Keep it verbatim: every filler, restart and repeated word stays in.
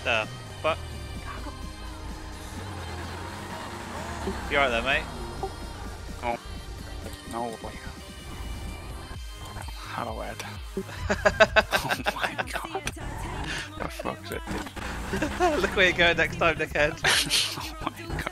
The fuck? You alright there, mate? Oh, no way. Hello, Ed. Oh my god. The fuck's it? Look where you're going next time, dickhead. Oh my god.